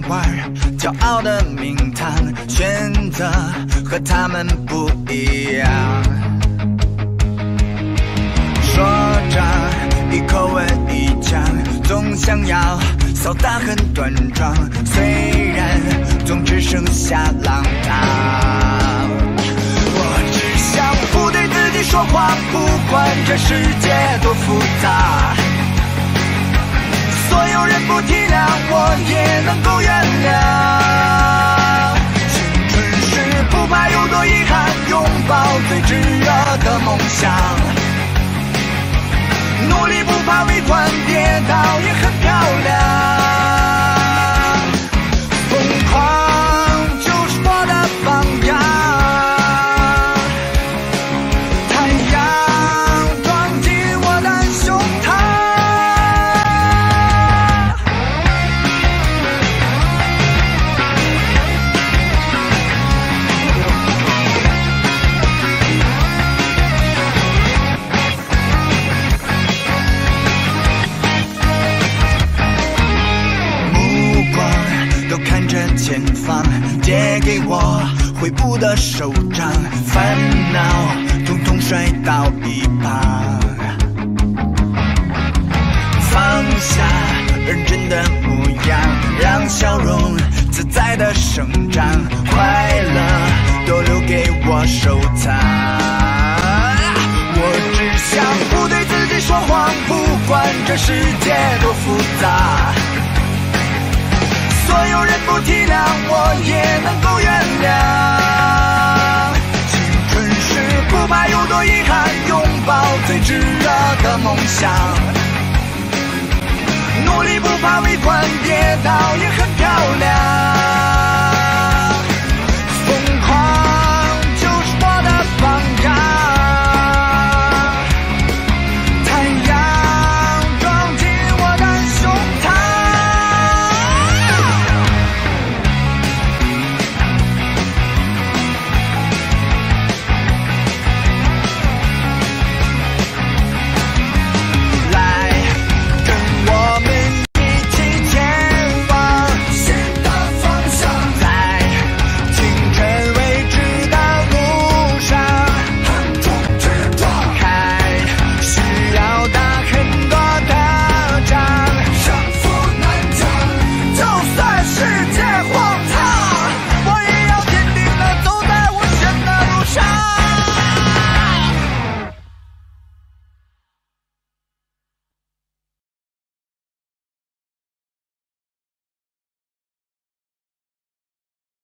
玩，骄傲的名堂，选择和他们不一样。说着一口问一讲，总想要骚得很端庄，虽然总只剩下浪荡。我只想不对自己说谎，不管这世界多复杂。所有人不体谅，我也能够原谅。青春时不怕有多遗憾，拥抱最炙热的梦想。努力不怕尾端跌倒，也很漂亮。疯狂就是我的榜样，太阳撞进我的胸膛。都看着前方，借给我挥舞的手掌，烦恼统统甩到一旁，放下认真的模样，让笑容自在的生长，快乐都留给我收藏。我只想不对自己说谎，不管这世界多复杂。所有人不体谅，我也能够原谅。青春时不怕有多遗憾，拥抱最炙热的梦想。努力不怕尾端跌倒，也很漂亮。